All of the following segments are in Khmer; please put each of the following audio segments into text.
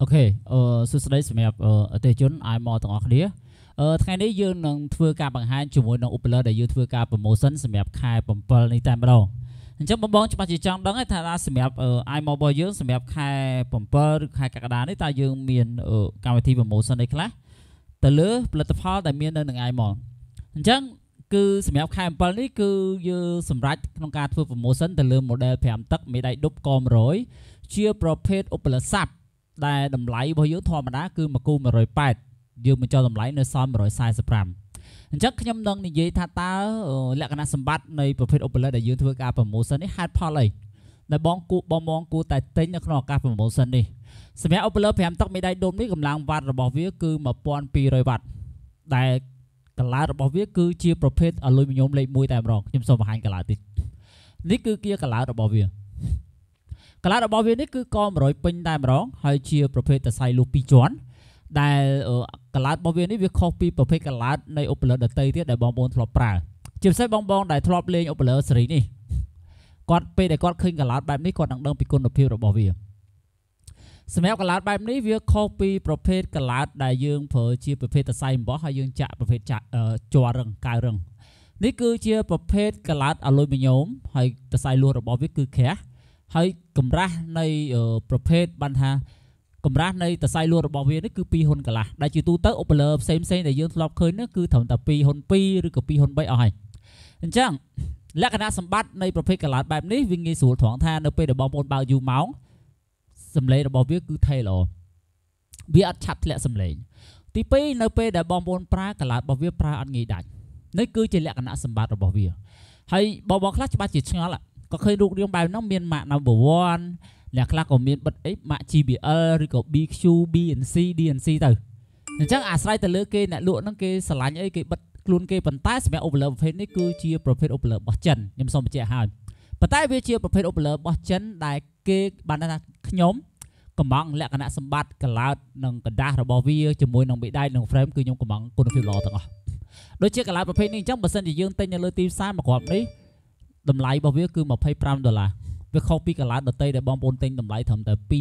Ok, sự đấy sẽ mẹp tệ chốn ai mò tầng ọc đĩa. Thay đấy dương nâng thưa ca bằng hai chủ môi nâng upload để dương thưa ca promotion sẽ mẹp khai bầm bờ này tam bắt đầu. Chắc bong bong cho chị trong đó thay ra sẽ mẹp ai mò bao dương sẽ mẹp khai bầm bờ khai cả đá đấy ta dương miền cao thi promotion đây khác. Từ lứa platform tại miền nâng ai mò. Chắc cứ sẽ mẹp khai bầm bờ này cứ dương sầm rách trong ca thưa promotion từ lứa model phèm tắc mấy đại đúc com rồi chia profit upload sắpได้ดำไหลพอเยอะทอมันนะคือมากูมาโรยแปดยืมมันจะดำไหลในซ้อมมาโรยไซส์สปรัมจักขยำดังนี่ยี่ท่าตาและคณะสมบัติในประเภทโอเปร่าได้ยืมทั่วการโปรโมชั่นนี่ฮัดพอเลยในบ้องกูบอมองกูแต่เต็งในขนมการโปรโมชั่นนี่สมัยโอเปร่าแผมต้องไม่ได้ดมนี่กำลังวัดระบบวิคือมาปอนปีโรยวัดแต่กลาระบบวิคือเชียร์ประเภทอลูมิเนียมเลยมวยแต่รองยิมสมหันกลาตินี่คือเกียร์กลาระบบวิกลาดบอลเวียนี่คือกอมร้อยเป็นได้มาร้องให้เชียร์ประเภทแต่ใส่ลูกปีจวนได้กลาดบอลเวียนี่วิเคราะห์ปีประเภทกลาดในโอเปร่าเดตเต้ที่ได้บอลบอลทลอปปลาจิบใส่บอลบอลได้ทลอปเลี้ยงโอเปร่าสีนี่ก่อนไปได้ก่อนขึ้นกลาดแบบนี้ก่อนดังเดิมปีกุนพิวบอลเวียสมัยกลาดแบบนี้วิเคราะห์ปีประเภทกลาดได้ยืงเผยเชียร์ประเภทแต่ใส่บอลให้ยืงจะประเภทจะจัวรังกายรังนี่คือเชียร์ประเภทกลาดอลูมิเนียมให้แต่ใส่ลูกบอลวิคือแขให้กำลังในประเภทบรรทากำลังในแต่ไซลูระบอบเวียนี่คือปีหนกันละได้จีตูเตอร์โอเปร่าเซมแต่ยืนรอบเคยนี่คือถมแต่ปีหนปีหรือกับปีหนใบอ้อยจังและคณะสมบัติในประเภทกลาดแบบนี้วิ่งในสูตรถองทานในปีเดบอลบอลบาวยูเมาส์สำเร็จระบอบเวียคือไทยหรอเวียชัดและสำเร็จที่ปีในปีเดบอลบอลปลากลาดบอลเวียปลาอันงี้ได้นี่คือจะและคณะสมบัติระบอบเวียให้บอลคลาสจะมาจิตชงละก็เคยดูเรื่องแบบน้องเมียนมาหน้าบวรและคลาก็เมียนบัดมา GBL หรือก็ BQ BNC DNC ต่อจังอาศัยแต่เลือกเกณฑ์เนี่ยลวดนั่งเกสลายไอ้เกบัดกลุ่นเกปันใต้สมัยโอเปร่าประเภทนี้คือเชียร์ประเภทโอเปร่าบอสจันยำสมเจ้าหายปันใต้เวเชียร์ประเภทโอเปร่าบอสจันได้เกบันนั้นขยมกำมังและคณะสมบัติกลาดนังกระดาษระบอบวีจมวยนังไม่ได้นังเฟรมคือยงกำมังคุณภาพหล่อต่างโดยเชียร์กลาดประเภทนี้จังบัดสันจะยืนเต้นยังเลยตีซ้ายมาก่อนนี้ดำไหลบอวิคือมา$25วิเคราะห์ปีกลาดเตยได้บอมบอลเต็งดำไหลทำแต่ปี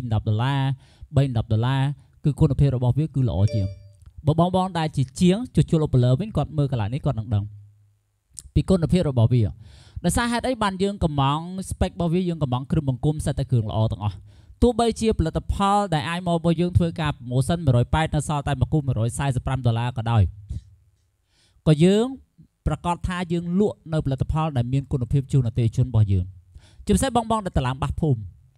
$10$10คือคนประเภทบอวิคือหล่อเจียงบอลได้จีเจียงจุดจุลเปลือกวิ่งกอดมือกลาดนี้กอดดังปีคนประเภทบอวิแต่สาเหตุไอ้บันยืงกับมังสเปกบอวิยืงกับมังคือมังกุมใส่ตะเกียงหล่อต่างตัวใบเชียร์ผลิตภัณฑ์ได้ไอ้มอบยืงทั่วกับโมซัน108นาซาแต่มังกุม$145ก็ได้ก็ยืงประกอบท่ายืงลวดในผลิตภัณฑ์ได้มีคุณภาพจูนเตชนบ่ยืงจุดใส่บองในตลาดบักพุ่ม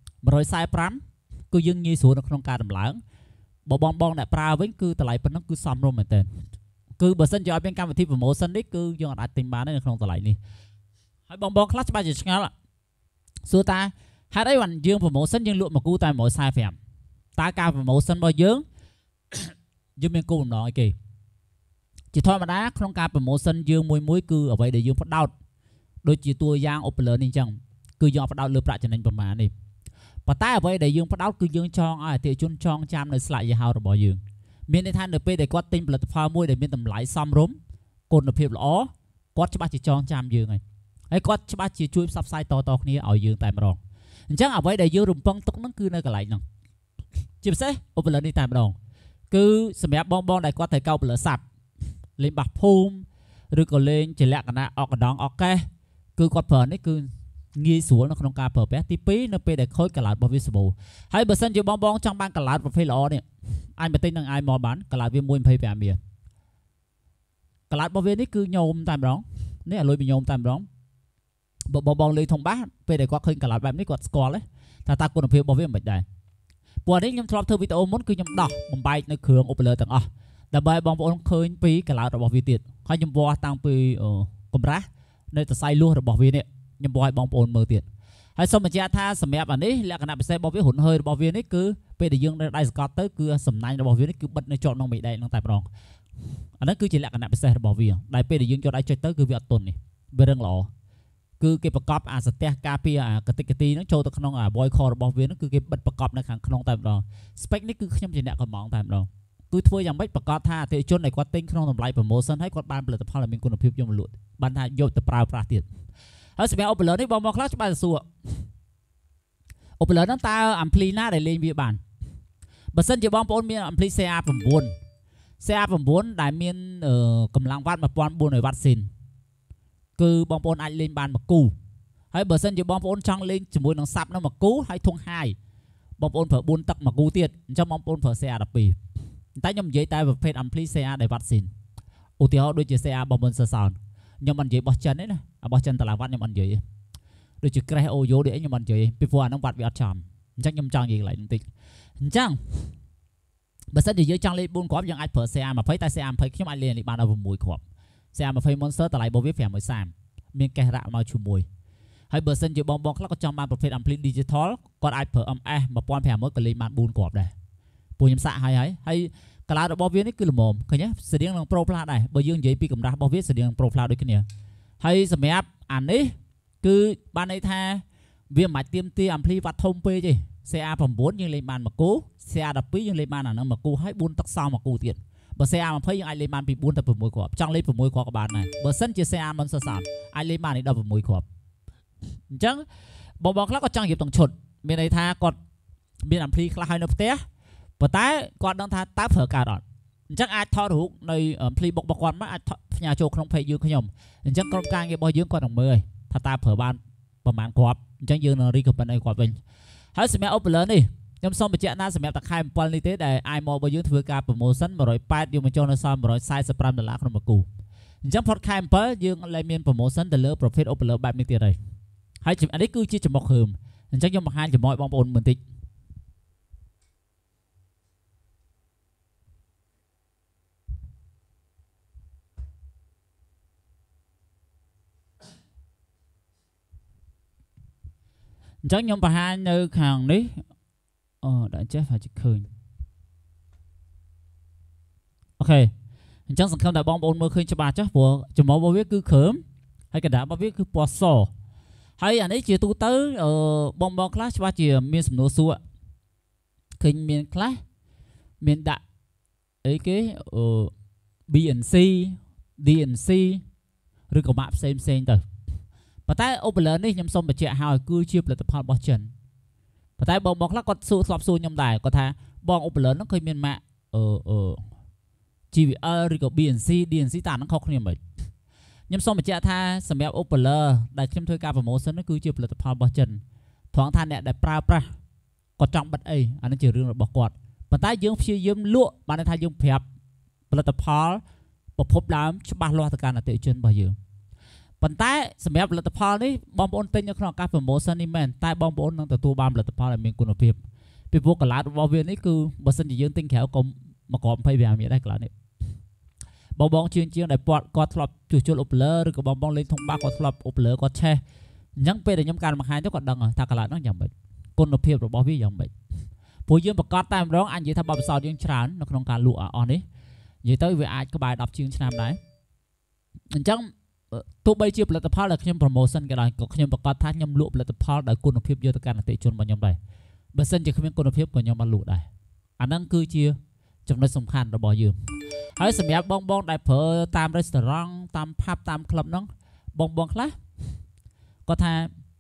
145ก็ยืงยีสูในโครงการดำหลังบองในปลาเว้นคือตลาดเป็นนั่นคือซ้ำรวมเหมือนเดิมคือเบอร์สัญญาเป็นการวิธีโปรโมชั่นนี่คือยังอัดติดมาในโครงตลาดนี้ให้บองคลาสบายจุดงั้นละส่วนตาให้ได้วันยืงโปรโมชั่นยืงลวดมากู้ตายหมดสายแฝมตาการโปรโมชั่นบ่ยืงยืงเป็นกู้น้อยกี่chỉ thôi mà đá không cả một sân dương mùi cư ở vậy để dương phát đau đôi chỉ tua giang opener nên chẳng cư do phát đau lừa bạc cho nênประมาณนี้và tai ở vậy để dương phát đau cư dương chong ai thì chun chong cham nơi lại gì hao rồi bỏ dương miền tây than được pe để quát tinh là pha môi để miền tầm lại xăm rốm cồn được phèo ló quát cho ba chỉ chong cham dương này hay quát cho ba chỉ chui sắp sai to này ở dương tại mà rong chắc ở vậy để dương rùm bông tóc nó cư nơi cái lại nè chìm xe opener đi tại mà rong cứ sầm ép bong để quát thầy cao lỡ sập lên bạc phum rồi còn lên chỉ lẹ cái nào ở đón ok cứ quạt phở đấy cứ nghi xuống nó không ca phở bé tí pí nó pe để khối cả lạt bao visible hay bữa sân chỉ bong trong ban cả lạt và phê lọ này ai mà tin rằng ai mò bán cả lạt viên muôn phê về miền cả lạt bao viên đấy cứ nhôm tam đón đấy là lôi bị nhôm tam đón bong lên thông bát pe để quạt khơi cả lạtแบบนี้quạt score đấy ta còn phê bao viên bạch đây bữa đấy nhom thọp thơ video muốn cứ nhom đỏ bầm bay nó khương opener tầngแต่ใบบองบอลเคยปีกลาดระบบวิติเขายำบัวตั้งปีกลมระในแต่ไซลูระบบวิเนี่ยยำบัวบองบอลมือติดให้สมัยเจ้าท่าสมัยแบบนี้และขณะไปใส่บอลวิหุ่นเฮยระบบวินี่คือเป็นแต่ยังได้สกัดเตอร์คือสมัยระบบวินี่คือบัดในจอดน้องไม่ได้น้องแต่ปรองอันนั้นคือจีและขณะไปใส่ระบบวิได้เป็นแต่ยังจอดได้จอดเตอร์คือวิอัตตุนนี่เป็นเรื่องหล่อคือเก็บประกอบสเตะกาเปียกติกตีนั่งโชว์ตัวขนมบอยคอระบบวินั่นคือเก็บบัดประกอบในขังขนมแต่ปรองสเปคนี่คือขยำจีเนี่ยก็มองแต่ปรองคือทั่วยังไม่ประกอบท่าเตะจนในกวาดติ้งขนมทำลายโปรโมชั่นให้กวาดบานผลิตภัณฑ์มีคุณภาพยมหลุดบรรทัดโยตปลาปลาติดแล้วสมัยเอาไปเลยนี่บอมคลาสบานสัวเอาไปเลยน้ำตาอัมพลีน่าได้เล่นวิบานបើសិនជាបងប្អូនមាន ampli CA9 CA9 ដែលមានកម្លាំងវ៉ាត់ 1400 វ៉ាត់ស៊ីនគឺបងប្អូនអាចលេងបានមួយគូហើយបើសិនជាបងប្អូនចង់លេងជាមួយនឹងសាប់នឹងមួយគូហើយធុងហាយបងប្អូនប្រើ4ទឹកមួយគូទៀតអញ្ចឹងបងប្អូនប្រើ CA12 តែខ្ញុំនិយាយតែប្រភេទ ampli CA ដែលវ៉ាត់ស៊ីនឧទាហរណ៍ដូចជា CA របស់ Monster Sound ខ្ញុំមិននិយាយបោះចិនទេណាបោះចិនតឡាវ៉ាត់ខ្ញុំមិននិយាយទេដូចជា Crash Oyo នេះខ្ញុំមិននិយាយពីព្រោះអាហ្នឹងវ៉ាត់វាអត់ចំអញ្ចឹងខ្ញុំចង់និយាយកន្លែងបន្តិចអញ្ចឹងបើសិនជាយើងចង់លេង4គ្រាប់យើងអាចប្រើ CA20 តែ CA20 ខ្ញុំអាចលេងបានដល់6គ្រាប់ CA20 Monster តម្លៃរបស់វា530មានកេះរ៉ាក់មកជាមួយហើយបើសិនជាបងខ្លះក៏ចង់បានប្រភេទ ampli digital គាត់អាចប្រើ MS 1500ក៏លេងបាន4គ្រាប់ដែរពួកខ្ញុំសាក់ហើយកន្លងរបស់វានេះគឺល្មមឃើញទេស្តៀងនឹង Pro Plus ដែរបើយើងនិយាយពីកម្រាស់របស់វាស្តៀងនឹង Pro Plus ដូចគ្នាហើយសម្រាប់អានេះគឺបានន័យថាវាមិនអាចទៀមទា ampli វ៉ាត់ធំពេកទេ CA9 យើងលេងបានមួយគូ CA12 យើងលេងបានអាហ្នឹងមួយគូហើយ4ទឹកសងមួយគូទៀតបើ CA20 យើងអាចលេងបានពី4ទៅ6គ្រាប់ចង់លេង6គ្រាប់ក៏បានដែរបើសិនជា CA Monster Sound អាចលេងបានដល់6គ្រាប់អញ្ចឹងបងខ្លះក៏ចង់រៀបទាំងឈុតមានន័យថាគាត់មាន ampli ខ្លះហើយនៅផ្ទះប៉ុន្តែគាត់ដឹងថាតើប្រើកើតអត់អញ្ចឹងអាចថតរូបនៅ ampli បុករបស់គាត់មកអាចផ្ញើចូលក្នុង page យើងខ្ញុំអញ្ចឹងក្រុមការងាររបស់យើងគាត់នឹងមើលថាតើប្រើបានប្រហែលគ្រាប់អញ្ចឹងយើងនឹង recommend ឲ្យគាត់វិញហើយសម្រាប់ Opler នេះខ្ញុំសូមបញ្ជាក់ណាសម្រាប់តែខែ7នេះទេដែល iMall របស់យើងធ្វើការ promotion 180យកមកចូលនៅសល់$145ក្នុងមួយគូអញ្ចឹងផុតខែ7យើងលែងមាន promotion ទៅលើ profit Opler បែបនេះទៀតហើយអានេះគឺជាចំមុខគ្រឿងអញ្ចឹងខ្ញុំបង្ហាញចំមុខឲ្យបងប្អូនមើលបន្តិចអញ្ចឹងខ្ញុំបង្ហាញនៅខាងនេះដាក់ចេះថាឃើញអូខេអញ្ចឹងសង្ឃឹមថាបងប្អូនមើលឃើញច្បាស់ចាស់ព្រោះចំមុខរបស់វាគឺគ្រើមហើយកណ្ដាលរបស់វាគឺពណ៌សហើយអានេះជាទូទៅបងខ្លះច្បាស់ជាមានសំណួរសួរឃើញមានខ្លះមានដាក់អីគេBNC DNC ឬក៏ម៉ាក់ផ្សេងទៅប៉ុន្តែ Opler នេះខ្ញុំសូមបញ្ជាក់ឲ្យគឺជាផលិតផលរបស់ចិនប៉ុន្តែបងខ្លះគាត់ធ្លាប់សួរខ្ញុំដែរគាត់ថាបង Opler ហ្នឹងឃើញមានម៉ាក់GVL ឬក៏ BNC DNC តាហ្នឹងខុសគ្នាមិនខ្ញុំសូមបញ្ជាក់ថាសម្រាប់ Opler ដែលខ្ញុំធ្វើការ promotion នោះគឺជាផលិតផលរបស់ចិនត្រង់ថាអ្នកដែលប្រើប្រាស់គាត់ចង់បិទអីអានេះជារឿងរបស់គាត់ប៉ុន្តែយើងព្យាយាមលក់បានន័យថាយើងប្រាប់ផលិតផលប្រភពដើមច្បាស់លាស់ទៅកាន់អតិថិជនរបស់យើងប៉ុន្តែសម្រាប់ផលិតផលនេះបងប្អូនទិញនៅក្នុងឱកាស promotion នេះមែនតែបងប្អូននឹងទទួលបានផលិតផលដែលមានគុណភាពពីព្រោះកន្លងរបស់វានេះគឺបើសិនជាយើងទិញក្រៅក៏មកគ្រាប់25មានដែរកន្លងនេះបងជាងដែលគាត់ធ្លាប់ជួសជុល Opler ឬក៏បងលេងធំបាសគាត់ធ្លាប់ Opler គាត់ឆេះអញ្ចឹងពេលដែលខ្ញុំការបង្ហាញទៅគាត់ដឹងថាកន្លងហ្នឹងយ៉ាងម៉េចគុណភាពរបស់វាយ៉ាងម៉េចព្រោះយើងប្រកាសតែម្ដងអាចនិយាយថាបបិសោតយើងច្រើននៅក្នុងការលក់អស់នេះនិយាយទៅវាអាចក្បែរ10ជាងឆ្នាំដែរអញ្ចឹងទោះបីជាផលិតផលដែលខ្ញុំ promotion ក៏ដោយក៏ខ្ញុំប្រកាសថាខ្ញុំលក់ផលិតផលដោយគុណភាពយកទៅកាន់អតិថិជនរបស់ខ្ញុំដែរបើសិនជាគ្មានគុណភាពក៏ខ្ញុំបានលក់ដែរអាហ្នឹងគឺជាចំណុចសំខាន់របស់យើងហើយសម្រាប់បងដែលប្រើតាម restaurant តាម pub តាម club ហ្នឹងបងខ្លះគាត់ថា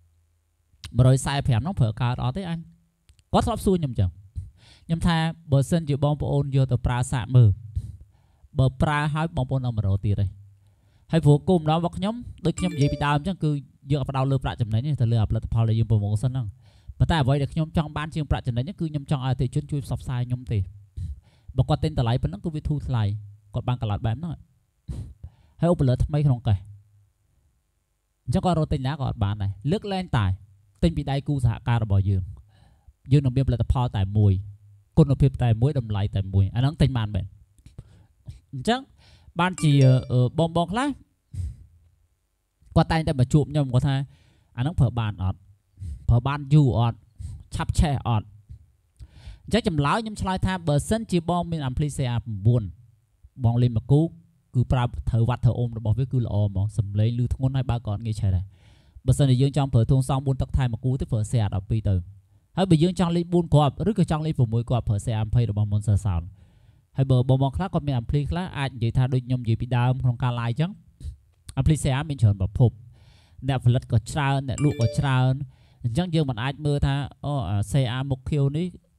145ហ្នឹងប្រើកើតអត់ទេអញគាត់ធ្លាប់សួរខ្ញុំចឹងខ្ញុំថាបើសិនជាបងប្អូនយកទៅប្រើសាកមើលបើប្រើហើយបងប្អូនเอา100ទៀតទេហើយព្រោះគោលម្ដងរបស់ខ្ញុំដូចខ្ញុំនិយាយពីដើមអញ្ចឹងគឺយើងអត់ផ្ដោតលើប្រាក់ចំណេញទេទៅលើផលិតផលដែលយើង promotion ហ្នឹងប៉ុន្តែអ្វីដែលខ្ញុំចង់បានជាងប្រាក់ចំណេញគឺខ្ញុំចង់ឲ្យអតិថិជនជួយផ្សព្វផ្សាយខ្ញុំទេបើគាត់ទិញតម្លៃប៉ុណ្ណឹងគឺវាធូរថ្លៃគាត់បានកន្លត់បែបហ្នឹងហើយ Opler ថ្មីក្នុងកេះអញ្ចឹងគាត់រត់ទិញណាក៏អត់បានដែរលើកលែងតែទិញពីដៃគូសហការរបស់យើងនឹងមានផលិតផលតែមួយគុណភាពតែមួយតម្លៃតែមួយអាហ្នឹងទិញបានមែនអញ្ចឹងបានជាបងខ្លះគាត់តែងតែមកជួបខ្ញុំគាត់ថាអាហ្នឹងប្រើបានអត់ប្រើបានយូរអត់ឆាប់ឆេះអត់អញ្ចឹងចម្លើយខ្ញុំឆ្លើយថាបើសិនជាបងមាន ampli CA9 បងលេងមកគូគឺប្រើត្រូវវ៉ាត់ត្រូវអូមរបស់វាគឺល្អហ្មងសំឡេងឮធ្ងន់ហើយបើក៏អត់ងាយឆេះដែរបើសិនជាយើងចង់ប្រើធុងសង4ទឹកថែមមកគូទៅប្រើ CA12 ទៅហើយបើយើងចង់លេង4គ្រាប់ឬក៏ចង់លេង6គ្រាប់ប្រើ CA20 របស់ Monster Sound ហើយបើបងខ្លះគាត់មាន ampli ខ្លះអាចនិយាយថាដូចខ្ញុំនិយាយពីដើមក្នុងការ live អញ្ចឹង ampli CA មានច្រើនប្រភពអ្នកផលិតក៏ច្រើនអ្នកលក់ក៏ច្រើនអញ្ចឹងយើងមិនអាចមើលថាCA មុខខៀវនេះ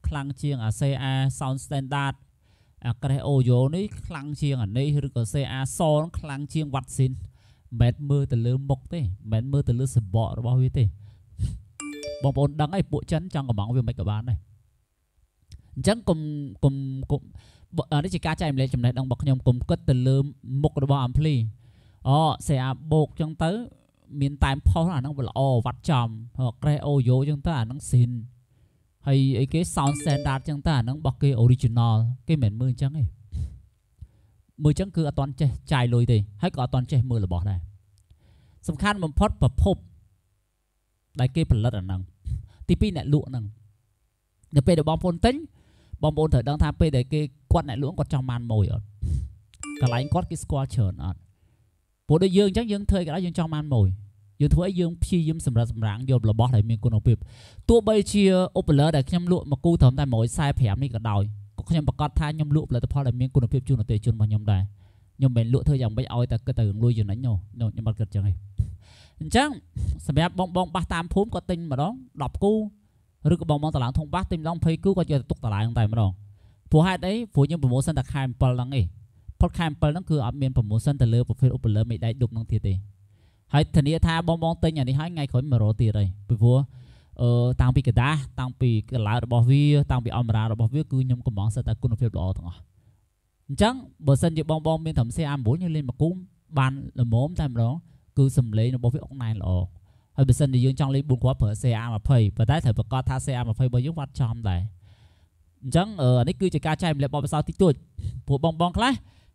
ខ្លាំងជាងអា CA sound standard អា Crash Audio នេះខ្លាំងជាងអានេះឬក៏ CA Sound ខ្លាំងជាង Watson មិនមើលទៅលើមុខទេមិនមើលទៅលើសម្បករបស់វាទេបងប្អូនដឹងហើយពួកចិនចង់កំងវាមិនក៏បានដែរអញ្ចឹងគុំនេះជាការចែកម្លែកចំណេះដឹងរបស់ខ្ញុំគុំគិតទៅលើមុខរបស់ ampli CA បូកអញ្ចឹងទៅមានតែមផុសអាហ្នឹងវាល្អវត្តចំ Crash Audio អញ្ចឹងទៅអាហ្នឹងស៊ីនហើយអីគេ sound standard អញ្ចឹងទៅអាហ្នឹងរបស់គេ original គេមិនមើលអញ្ចឹងទេមើលអញ្ចឹងគឺអត់តន់ចេះចាយលុយទេហើយក៏អត់តន់ចេះមើលរបស់ដែរសំខាន់បំផុតប្រភពដែលគេផលិតអាហ្នឹងទី2អ្នកលក់ហ្នឹងនៅពេលដែលបងប្អូនទិញបងប្អូនត្រូវដឹងថាពេលដែលគេគាត់អ្នកលក់គាត់ចង់បានម៉ួយអត់កន្លែងគាត់គេស្គាល់ច្រើនអត់ព្រោះដូចយើងអញ្ចឹងយើងធ្វើក៏ដោយយើងចង់បានម៉ួយយើងធ្វើឲ្យយើងព្យាយាមសម្រាំងយករបស់ដែលមានគុណភាពទោះបីជាឧបលើដែលខ្ញុំលក់មកគូត្រឹមតែ145នេះក៏ដោយក៏ខ្ញុំប្រកាសថាខ្ញុំលក់ផលិតផលដែលមានគុណភាពជូនអតិថិជនរបស់ខ្ញុំដែរខ្ញុំមិនលក់ធ្វើយ៉ាងម៉េចឲ្យតែគិតទៅលុយចំណេញខ្ញុំអត់គិតចឹងទេអញ្ចឹងសម្រាប់បងបាសតាមភូមិគាត់ទិញម្ដង10គូឬក៏បងតឡាងធំបាសទិញម្ដង20គូគាត់យកទៅទុកតឡាងតែម្ដងព្រោះហេតុអីព្រោះខ្ញុំប្រម៉ូសិនតែខែ7ហ្នឹងឯងផុតខែ7ហ្នឹងគឺអត់មានប្រម៉ូសិនទៅលើប្រភេទឧបលើមេដៃឌុបហ្នឹងទៀតទេហើយធានាថាបងទិញអានេះហើយថ្ងៃក្រោយ100ទៀតហើយពីព្រោះតាំងពីกระดาษតាំងពីកន្លៅរបស់វាតាំងពីអមរារបស់វាគឺខ្ញុំកំងសិតតែគុណភាពល្អទាំងអស់អញ្ចឹងបើសិនជាបងមានត្រឹម CA9 យើងលេងមកគុំបានល្មមតែម្ដងគឺសំឡេងរបស់វាអុកណែនល្អហើយបើសិនជាយើងចង់លេង4គ្រាប់ប្រើ CA20 ប៉ុន្តែត្រូវប្រកាសថា CA20 របស់យើងវត្តចំដែរអញ្ចឹងនេះគឺជាការចែកម្លែកបបិសោតិចតួចព្រោះបងខ្លះ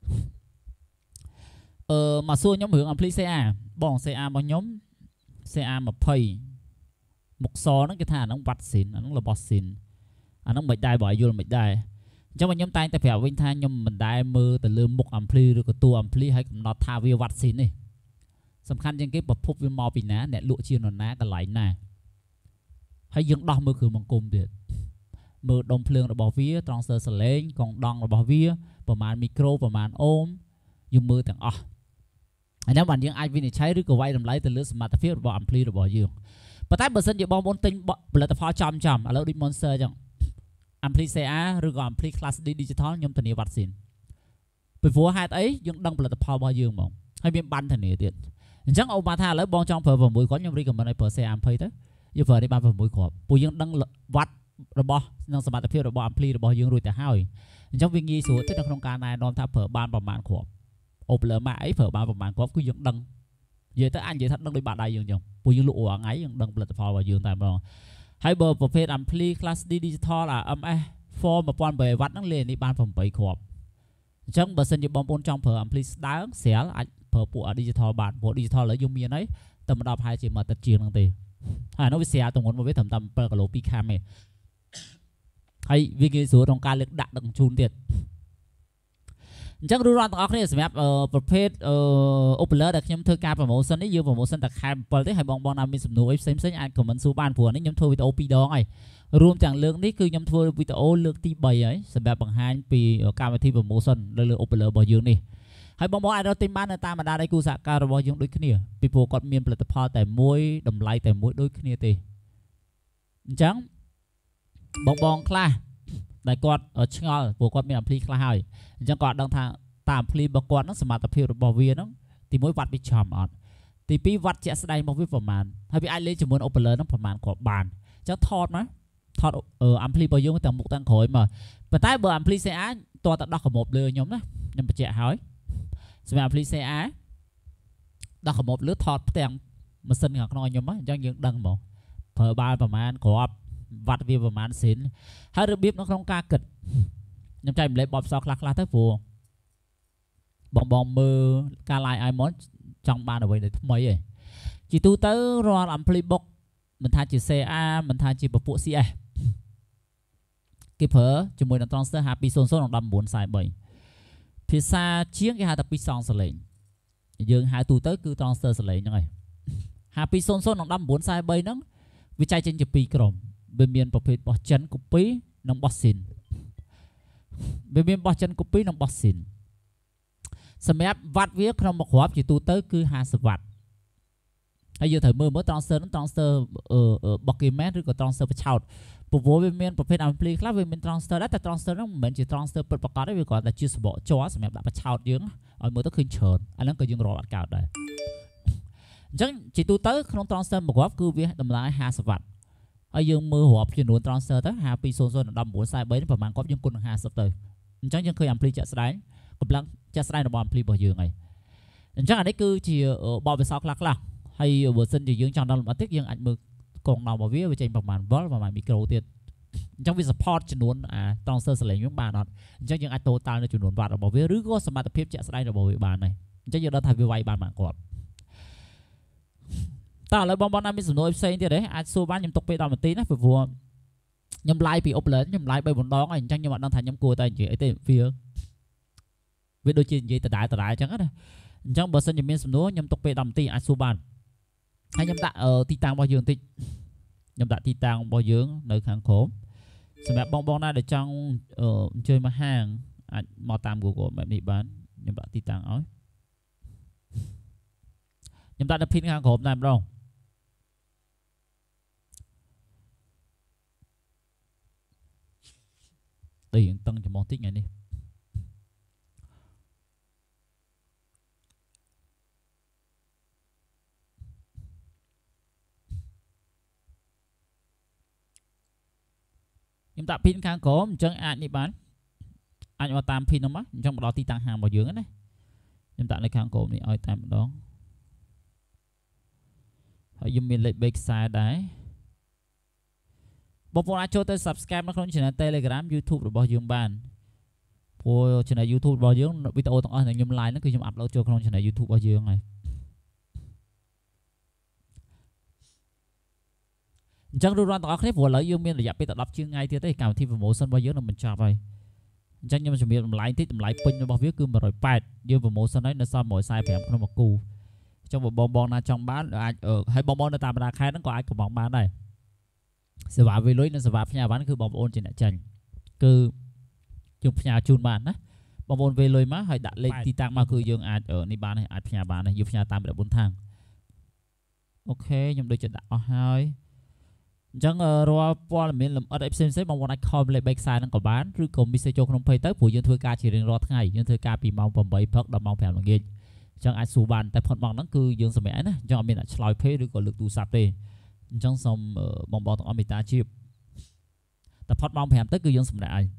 មកសួរខ្ញុំរឿង ampli CA បង CA របស់ខ្ញុំ CA20 មុខសហ្នឹងគេថាអាហ្នឹងវត្តស៊ីនអាហ្នឹងរបស់ស៊ីនអាហ្នឹងមិនដែរបើយល់មិនដែរអញ្ចឹងខ្ញុំតែងតែប្រាប់វិញថាខ្ញុំមិនដែរមើលទៅលើមុខ ampli ឬក៏តួ ampli ហើយកំណត់ថាវាវត្តស៊ីននេះសំខាន់ជាងគេប្រភពវាមកពីណាអ្នកលក់ជានរណាកន្លែងណាហើយយើងដោះមើលគ្រឿងបង្គំទៀតមើលដុំភ្លើងរបស់វាត្រង់ស្ទើរសលេងកងដង់របស់វាប្រមាណមីក្រូប្រមាណអូមយើងមើលទាំងអស់ហើយហ្នឹងបានយើងអាចវិនិច្ឆ័យឬក៏វាយតម្លៃទៅលើសមត្ថភាពរបស់ ampli របស់យើងប៉ុន្តែបើសិនជាបងប្អូនទិញផលិតផលចំឥឡូវដូច Monster អញ្ចឹង ampli CA ឬក៏ ampli Class D Digital ខ្ញុំធានាវត្តស៊ីនពីព្រោះហេតុអីយើងដឹងផលិតផលរបស់យើងហ្មងហើយមានបានធានាទៀតអញ្ចឹងអូមកថាឥឡូវបងចង់ប្រើ6គ្រាប់ខ្ញុំ recommend ឲ្យប្រើ CA20 ទៅយើងប្រើនេះបាន6គ្រាប់ពួកយើងដឹងវត្តរបស់និងសមត្ថភាពរបស់ ampli របស់យើងរួចទៅហើយអញ្ចឹងវាងាយស្រួលទៅនៅក្នុងការណែនាំថាប្រើបានប្រមាណគ្រាប់អូប្លើម៉ាអីប្រើបានប្រមាណគ្រាប់គឺយើងដឹងនិយាយទៅអាចនិយាយថាដឹងដោយបាត់ដៃយើងអញ្ចឹងពួកយើងលក់រាល់ថ្ងៃយើងដឹងផលិតផលរបស់យើងតែម្ដងហើយបើប្រភេទ ampli Class D Digital MS4 1800W ហ្នឹងលេងនេះបាន8គ្រាប់អញ្ចឹងបើសិនជាបងប្អូនចង់ប្រើ ampli ស្ដើងស្រាលអាចប្រើពួក digital បានពួក digital ឥឡូវយើងមានហើយតែមិនដល់ប្រហែលជាមកទឹកជាងហ្នឹងទេហើយនោះវាស្រាលទម្ងន់មកវាត្រឹមតែ7គីឡូ2ខាំទេហើយវាងាយស្រួលក្នុងការលើកដាក់ដឹកជូនទៀតអញ្ចឹងរួមទាំងអស់គ្នាសម្រាប់ប្រភេទឧបលើដែលខ្ញុំធ្វើការ promotion នេះយើង promotion តែខែ7ទេហើយបងណាមានសំណួរអីផ្សេងអាច comment សួរបានព្រោះនេះខ្ញុំធ្វើវីដេអូ2ដងហើយរួមទាំងលើកនេះគឺខ្ញុំធ្វើវីដេអូលើកទី3ហើយសម្រាប់បង្ហាញពីកម្មវិធី promotion លើឧបលើរបស់យើងនេះហើយបងអាចរកទិញបាននៅតាមបណ្ដាដៃគូសហការរបស់យើងដូចគ្នាពីព្រោះគាត់មានផលិតផលតែមួយតម្លៃតែមួយដូចគ្នាទេអញ្ចឹងបងខ្លះដែលគាត់ឆ្ងល់ព្រោះគាត់មាន ampli ខ្លះហើយអញ្ចឹងគាត់ដឹងថាតាម ampli របស់គាត់ហ្នឹងសមត្ថភាពរបស់វាហ្នឹងទី1វត្តវាចំអត់ទី2វត្តជាក់ស្ដែងរបស់វាប្រមាណហើយវាអាចលេងជាមួយឧបលើហ្នឹងប្រមាណគាត់បានអញ្ចឹងថត ampli របស់យើងទាំងមុខទាំងក្រោយមកប៉ុន្តែបើ ampli CA តើតដោះកម្របលើខ្ញុំណាខ្ញុំបញ្ជាក់ហើយសម្រាប់ ampli CA ដោះកម្របលើថតផ្ទាំងម៉ាស៊ីនខាងក្នុងខ្ញុំអញ្ចឹងយើងដឹងហ្មងប្រើបានប្រមាណគ្រាប់វត្តវាប្រមាណស៊ីនហើយរបៀបនៅក្នុងការគិតខ្ញុំចែកម្លែកបបផ្សោខ្លះទៅព្រោះបងមើលការ live iMon ចង់បានអ្វីដែលថ្មីឯងជាទូទៅរាល់ ampli box មិនថាជា CA មិនថាជាពពួក CS គេប្រើជាមួយនឹង transistor H200 និង1943ភាសាជាងគេហៅថាពីរសងសលេងយើងហៅទូទៅគឺ transistor សលេងហ្នឹងហើយ H200 និង1943ហ្នឹងវាចែកចេញជាពីរក្រុមវាមានប្រភេទបោះចិន copy និងបោះស៊ីនវាមានបោះចិន copy និងបោះស៊ីនសម្រាប់វ៉ាត់វាក្នុងមួយគ្រាប់ជាទូទៅគឺ50វ៉ាត់ហើយយើងត្រូវមើល transfer ហ្នឹង transfer បកគីមែនឬក៏ transfer បឆោតព្រោះវាមានប្រភេទ ampli ខ្លះវាមាន transfer ដែរតែ transfer ហ្នឹងមិនមែនជា transfer ពិតប្រាកដទេវាគ្រាន់តែជាសបកជ័រសម្រាប់ដាក់បឆោតយើងឲ្យមើលទៅឃើញច្រើនអាហ្នឹងក៏យើងរកអត់កើតដែរអញ្ចឹងជាទូទៅក្នុង transfer មួយគ្រាប់គឺវាតម្លៃ50វ៉ាត់ហើយយើងមើលរាប់ចំនួន transfer ទៅ5200ដល់1943ប្រហែលគ្រាប់យើងគុណនឹង50ទៅអញ្ចឹងយើងឃើញ ampli ចាក់ស្ដែងកម្លាំងចាក់ស្ដែងរបស់ ampli របស់យើងហើយអញ្ចឹងអានេះគឺជាបបវិសោខ្លះហើយបើសិនជាយើងចង់ដល់លម្អិតទៀតយើងអាចមើលកងដោរបស់វាចេញប្រហែលវ៉ុលប្រហែលមីក្រូទៀតអញ្ចឹងវា support ចំនួនtransfer សលេងយើងបានអត់អញ្ចឹងយើងអាច total នៅចំនួនវ៉ាត់របស់វាឬក៏សមត្ថភាពជាក់ស្ដែងរបស់វាបានដែរអញ្ចឹងយើងដឹងថាវាវាយបានបានគាត់តើឥឡូវបងណាមានសំណួរផ្សេងទៀតទេអាចសួរបានខ្ញុំទុកពេល10នាទីណាព្រោះខ្ញុំ live ពី Upland ខ្ញុំ live 3 4ដងហើយអញ្ចឹងខ្ញុំអត់ដឹងថាខ្ញុំគួរតែនិយាយអីទេវាដូចជានិយាយដដែលអញ្ចឹងណាអញ្ចឹងបើសិនជាមានសំណួរខ្ញុំទុកពេល10នាទីអាចសួរបានហើយខ្ញុំដាក់ទីតាំងរបស់យើងបន្តិចខ្ញុំដាក់ទីតាំងរបស់យើងនៅខាងក្រោមសម្រាប់បងណាដែលចង់អញ្ជើញមកហាងអាចមកតាម Google Map នេះបានខ្ញុំដាក់ទីតាំងឲ្យខ្ញុំដាក់នៅ pin ខាងក្រោមតែម្ដងđây hiện tăng cho món tích này đi nhưng ta pin khang có chân anh đi bán anh mà tam pin nó mất trong đó ti tăng hàng vào dưỡng này nhưng ta lấy khang cổ này ơi tam đó hãy dùng mình lấy backside đấyបងប្អូនអាចចូលទៅ subscribe នៅក្នុង channel Telegram YouTube របស់យើងបានព្រោះ channel YouTube របស់យើងវីដេអូទាំងអស់ដែលខ្ញុំ live ហ្នឹងគឺខ្ញុំ upload ចូលក្នុង channel YouTube របស់យើងហើយអញ្ចឹងរួចរាល់ទាំងអស់គ្នាព្រោះឥឡូវយើងមានរយៈពេលតែ10ជាងថ្ងៃទៀតទេកម្មវិធី promotion របស់យើងនឹងបញ្ចប់ហើយអញ្ចឹងខ្ញុំជំរាបតម្លៃបន្តិចតម្លៃពេញរបស់វាគឺ180យើង promotion ហើយនៅសល់145ក្នុងមួយគូអញ្ចឹងបងណាចង់បានអាចហើយបងនៅតាមបណ្ដាខេត្តហ្នឹងក៏អាចកំងបានដែរសេវាវាលុយនិងសេវាផ្ញើបានគឺបងប្អូនជាអ្នកចាញ់គឺយើងផ្ញើជូនបានណាបងប្អូនវាលុយមកហើយដាក់លេខទីតាំងមកគឺយើងអាចនេះបានហើយអាចផ្ញើបានហើយយើងផ្ញើតាម14ທາງអូខេខ្ញុំដូចជាដាក់អស់ហើយអញ្ចឹងរាល់ព័ត៌មានលម្អិតអីផ្សេងបងប្អូនអាច call លេខ backside ហ្នឹងក៏បានឬក៏ message ចូលក្នុង page ទៅព្រោះយើងធ្វើការជារៀងរាល់ថ្ងៃយើងធ្វើការពីម៉ោង8ព្រឹកដល់ម៉ោង5ល្ងាចអញ្ចឹងអាចសួរបានតែផុតមកហ្នឹងគឺយើងសម្រាប់ណាអញ្ចឹងអត់មានអ្នកឆ្លើយ page ឬក៏លើកទូរស័ព្ទទេអញ្ចឹងសូមបងទាំងអស់មេត្តាជៀបតែផុតម៉ោង5ទៅគឺយើងសម្រាប់ហើយ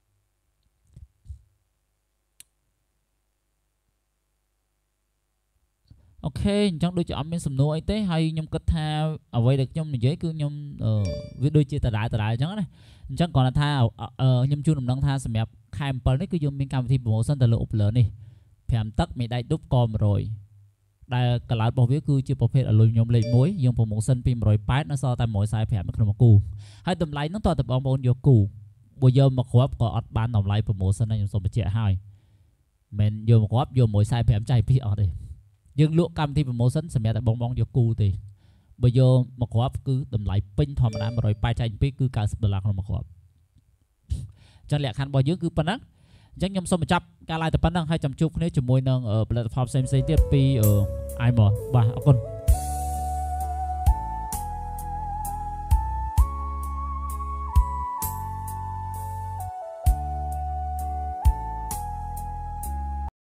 អូខេអញ្ចឹងដូចជាអត់មានសំណួរអីទេហើយខ្ញុំគិតថាអ្វីដែលខ្ញុំនិយាយគឺខ្ញុំវាដូចជាដដែលអញ្ចឹងណាអញ្ចឹងគ្រាន់តែថាខ្ញុំជូនដំណឹងថាសម្រាប់ខែ7នេះគឺយើងមានកម្មវិធី promotion ទៅលើ Upland នេះ5ទឹកមេដៃឌុបក100ដែលកឡោតរបស់វាគឺជាប្រភេទ Aluminium លេខ1យើង promotion ពី180នៅសល់តែ145នៅក្នុងមួយគូហើយតម្លៃហ្នឹងតើបងប្អូនយកគូបើយកមកគ្រាប់ក៏អត់បានតម្លៃ promotion ដែរខ្ញុំសូមបញ្ជាក់ឲ្យមិនយកមកគ្រាប់យក145ចៃពីអត់ទេយើងលក់កម្មវិធី promotion សម្រាប់តែបងយកគូទេបើយកមកគ្រាប់គឺតម្លៃពេញធម្មតា180ចៃពីគឺ$90ក្នុងមួយគ្រាប់អញ្ចឹងលក្ខខណ្ឌរបស់យើងគឺប៉ុណ្ណឹងអញ្ចឹងខ្ញុំសូមបញ្ចប់ការ live តែប៉ុណ្្នឹងហើយចាំជួបគ្នាជាមួយនឹងផលិតផលផ្សេងៗទៀតពី iMore បាទអរគុណ